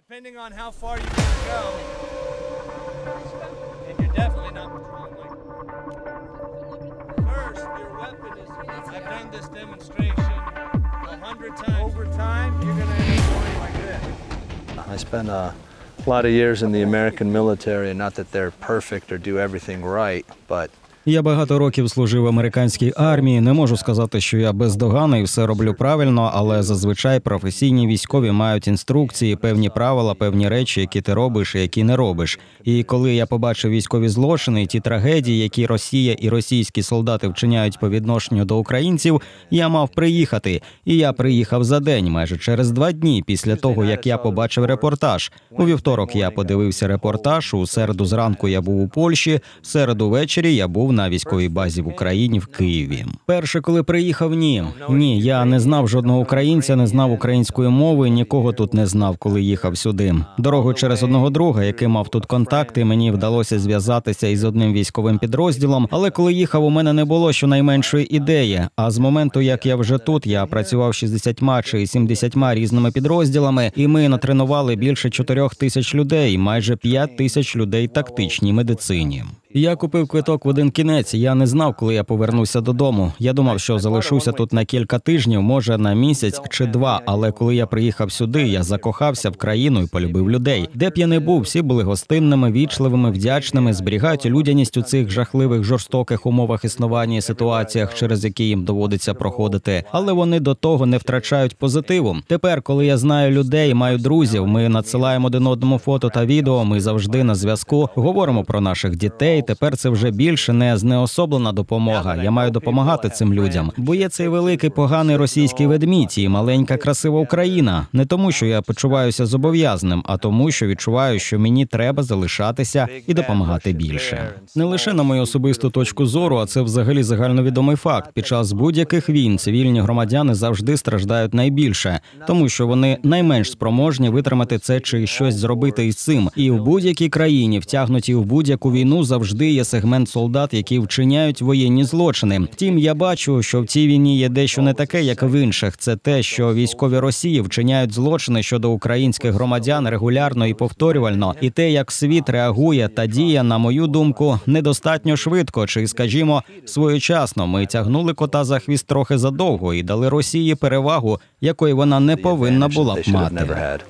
Depending on how far you can go, and you're definitely not patrolling like. First, your weapon is. I've done this demonstration 100 times. Over time, you're gonna end up going like this. I spent a lot of years in the American military, and not that they're perfect or do everything right, but. Я багато років служив в американській армії. Не можу сказати, що я бездоганний і все роблю правильно, але зазвичай професійні військові мають інструкції, певні правила, певні речі, які ти робиш і які не робиш. І коли я побачив військові злочини і ті трагедії, які Росія і російські солдати вчиняють по відношенню до українців, я мав приїхати. І я приїхав за день, майже через 2 дні після того, як я побачив репортаж. У вівторок я подивився репортаж, у середу зранку я був у Польщі, в середу ввечері я був на військовій базі в Україні, в Києві. Перше, коли приїхав, ні, я не знав жодного українця, не знав української мови, нікого тут не знав, коли їхав сюди. Дорогою через одного друга, який мав тут контакти, мені вдалося зв'язатися із одним військовим підрозділом, але коли їхав, у мене не було щонайменшої ідеї. А з моменту, як я вже тут, я працював 60 чи 70 різними підрозділами, і ми натренували більше 4 тисяч людей, майже 5 тисяч людей тактичній медицині. Я купив квиток в один кінець, я не знав, коли я повернуся додому. Я думав, що залишуся тут на кілька тижнів, може на місяць чи 2, але коли я приїхав сюди, я закохався в країну і полюбив людей. Де б я не був, всі були гостинними, вічливими, вдячними, зберігають людяність у цих жахливих, жорстоких умовах існування і ситуаціях, через які їм доводиться проходити. Але вони до того не втрачають позитиву. Тепер, коли я знаю людей, маю друзів, ми надсилаємо один одному фото та відео, ми завжди на зв'язку, говоримо про наших дітей. Тепер це вже більше не знеособлена допомога. Я маю допомагати цим людям. Бо є цей великий поганий російський ведмідь і маленька красива Україна. Не тому, що я почуваюся зобов'язаним, а тому, що відчуваю, що мені треба залишатися і допомагати більше. Не лише на мою особисту точку зору, а це взагалі загальновідомий факт. Під час будь-яких війн цивільні громадяни завжди страждають найбільше, тому що вони найменш спроможні витримати це чи щось зробити із цим. І в будь-якій країні, втягнуті в будь-яку війну, завжди є сегмент солдат, які вчиняють воєнні злочини. Втім, я бачу, що в цій війні є дещо не таке, як в інших. Це те, що військові Росії вчиняють злочини щодо українських громадян регулярно і повторювально. І те, як світ реагує та діє, на мою думку, недостатньо швидко, чи, скажімо, своєчасно. Ми тягнули кота за хвіст трохи задовго і дали Росії перевагу, якої вона не повинна була б мати.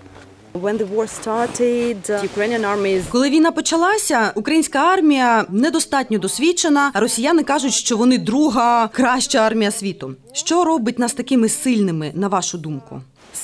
Коли війна почалася, українська армія недостатньо досвідчена, а росіяни кажуть, що вони друга краща армія світу. Що робить нас такими сильними, на вашу думку?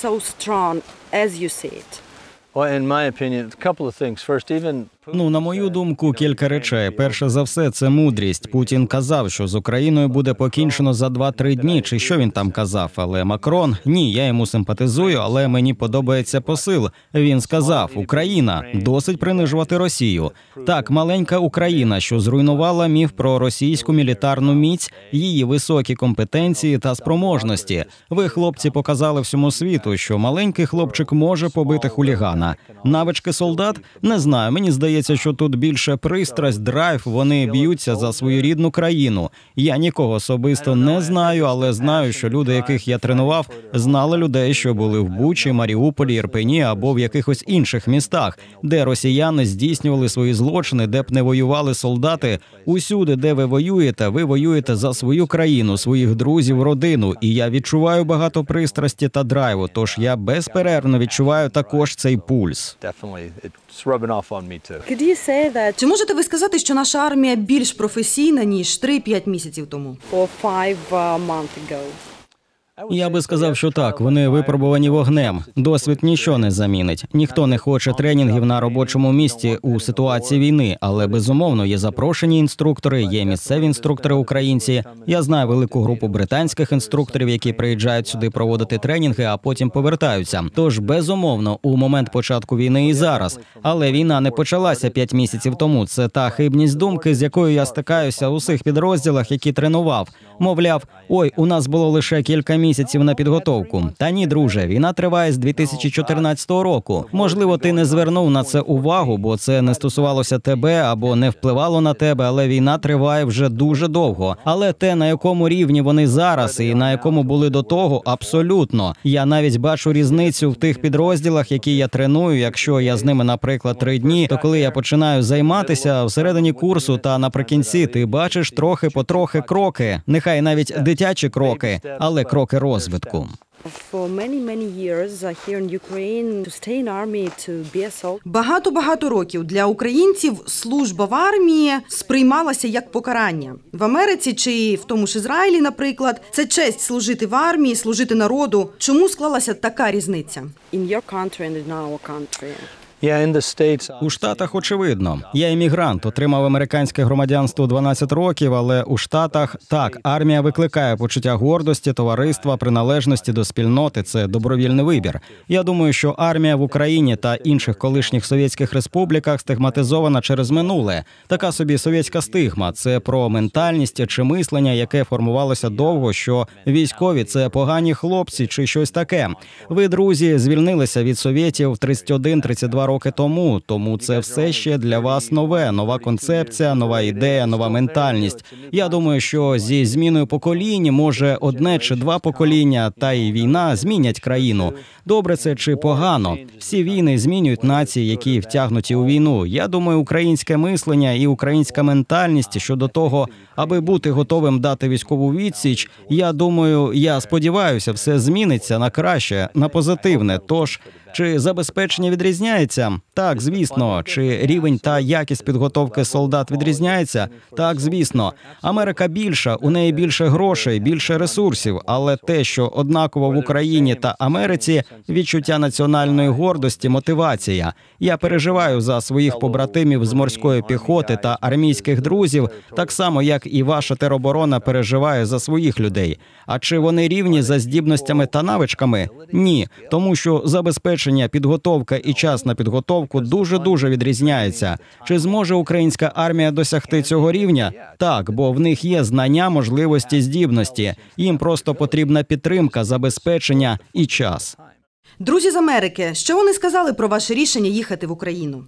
На мою думку, кілька речей. Перше за все, це мудрість. Путін казав, що з Україною буде покінчено за 2-3 дні, чи що він там казав. Але Макрон, ні, я йому симпатизую, але мені подобається посил. Він сказав, Україна, досить принижувати Росію. Так, маленька Україна, що зруйнувала міф про російську мілітарну міць, її високі компетенції та спроможності. Ви, хлопці, показали всьому світу, що маленький хлопчик може побити хулігана. Навички солдат? Не знаю, мені здається, що тут більше пристрасть, драйв, вони б'ються за свою рідну країну. Я нікого особисто не знаю, але знаю, що люди, яких я тренував, знали людей, що були в Бучі, Маріуполі, Ірпені або в якихось інших містах, де росіяни здійснювали свої злочини, де б не воювали солдати. Усюди, де ви воюєте за свою країну, своїх друзів, родину. І я відчуваю багато пристрасті та драйву, тож я безперервно відчуваю також цей пульс. Чи можете ви сказати, що наша армія більш професійна, ніж 3-5 місяців тому? Я би сказав, що так, вони випробувані вогнем. Досвід нічого не замінить. Ніхто не хоче тренінгів на робочому місці у ситуації війни, але, безумовно, є запрошені інструктори, є місцеві інструктори-українці. Я знаю велику групу британських інструкторів, які приїжджають сюди проводити тренінги, а потім повертаються. Тож, безумовно, у момент початку війни і зараз. Але війна не почалася 5 місяців тому. Це та хибність думки, з якою я стикаюся у всіх підрозділах, які тренував. Мовляв, ой, у нас було лише кілька місяців місяців на підготовку. Та ні, друже, війна триває з 2014 року. Можливо, ти не звернув на це увагу, бо це не стосувалося тебе або не впливало на тебе, але війна триває вже дуже довго. Але те, на якому рівні вони зараз і на якому були до того, абсолютно. Я навіть бачу різницю в тих підрозділах, які я треную. Якщо я з ними, наприклад, 3 дні, то коли я починаю займатися всередині курсу та наприкінці, ти бачиш трохи кроки. Нехай навіть дитячі кроки, але кроки розвитку. Багато років для українців служба в армії сприймалася як покарання. В Америці чи в тому ж Ізраїлі, наприклад, це честь служити в армії, служити народу. Чому склалася така різниця? У Штатах очевидно. Я іммігрант, отримав американське громадянство 12 років, але у Штатах, так, армія викликає почуття гордості, товариства, приналежності до спільноти – це добровільний вибір. Я думаю, що армія в Україні та інших колишніх совєтських республіках стигматизована через минуле. Така собі совєтська стигма – це про ментальність чи мислення, яке формувалося довго, що військові – це погані хлопці чи щось таке. Ви, друзі, звільнилися від совєтів 31-32 роки тому це все ще для вас нове, нова концепція, нова ідея, нова ментальність. Я думаю, що зі зміною поколінь, може, 1 чи 2 покоління, та й війна змінять країну. Добре це чи погано? Всі війни змінюють нації, які втягнуті у війну. Я думаю, українське мислення і українська ментальність щодо того, аби бути готовим дати військову відсіч, я сподіваюся, все зміниться на краще, на позитивне. Тож, чи забезпечення відрізняється? Так, звісно. Чи рівень та якість підготовки солдат відрізняється? Так, звісно. Америка більша, у неї більше грошей, більше ресурсів, але те, що однаково в Україні та Америці – відчуття національної гордості, мотивація. Я переживаю за своїх побратимів з морської піхоти та армійських друзів, так само, як і ваша тероборона переживає за своїх людей. А чи вони рівні за здібностями та навичками? Ні, тому що забезпечення, підготовка і час на підготовку дуже-дуже відрізняється. Чи зможе українська армія досягти цього рівня? Так, бо в них є знання, можливості, здібності. Їм просто потрібна підтримка, забезпечення і час. Друзі з Америки, що вони сказали про ваше рішення їхати в Україну?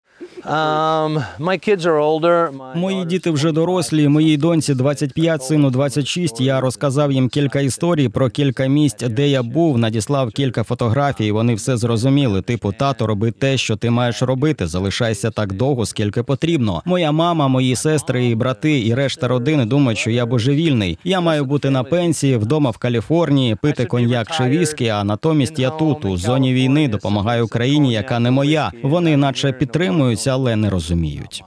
Мої діти вже дорослі, моїй доньці 25, сину 26. Я розказав їм кілька історій про кілька місць, де я був, надіслав кілька фотографій, вони все зрозуміли. Типу, тато, роби те, що ти маєш робити, залишайся так довго, скільки потрібно. Моя мама, мої сестри і брати і решта родини думають, що я божевільний. Я маю бути на пенсії, вдома в Каліфорнії, пити коньяк чи віскі, а натомість я тут, у зоні війни, допомагаю країні, яка не моя. Вони наче підтримуються, але не розуміють.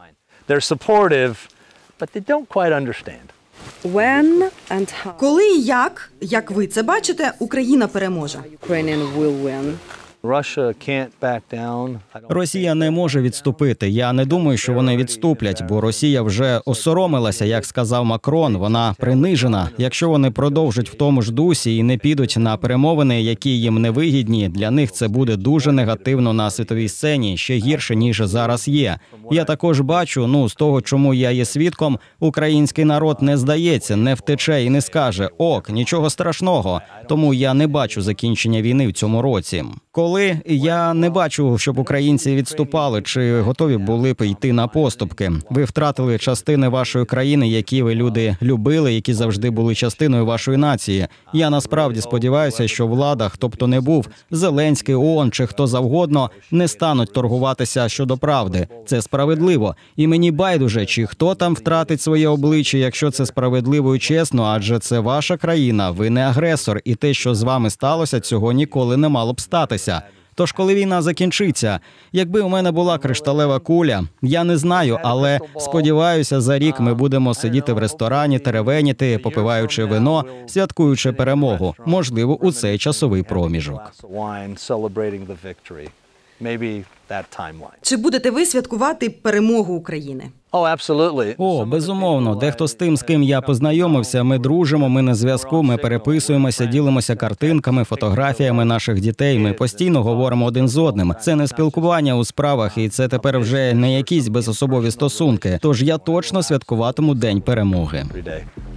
Коли і як ви це бачите, Україна переможе? Росія не може відступити. Я не думаю, що вони відступлять, бо Росія вже осоромилася, як сказав Макрон, вона принижена. Якщо вони продовжать в тому ж дусі і не підуть на перемовини, які їм не вигідні, для них це буде дуже негативно на світовій сцені, ще гірше, ніж зараз є. Я також бачу, з того, чому я є свідком, український народ не здається, не втече і не скаже «ок, нічого страшного». Тому я не бачу закінчення війни в цьому році. Коли я не бачу, щоб українці відступали чи готові були б йти на поступки. Ви втратили частини вашої країни, які ви, люди, любили, які завжди були частиною вашої нації. Я насправді сподіваюся, що влада, хто б то не був, Зеленський, ООН чи хто завгодно, не стануть торгуватися щодо правди. Це справедливо. І мені байдуже, чи хто там втратить своє обличчя, якщо це справедливо і чесно, адже це ваша країна, ви не агресор, і те, що з вами сталося, цього ніколи не мало б статися. Тож, коли війна закінчиться, якби у мене була кришталева куля, я не знаю, але сподіваюся, за рік ми будемо сидіти в ресторані, теревеніти, попиваючи вино, святкуючи перемогу, можливо, у цей часовий проміжок. Чи будете ви святкувати перемогу України? О, безумовно. Дехто з тим, з ким я познайомився, ми дружимо, ми на зв'язку, ми переписуємося, ділимося картинками, фотографіями наших дітей, ми постійно говоримо один з одним. Це не спілкування у справах, і це тепер вже не якісь безособові стосунки. Тож я точно святкуватиму День перемоги.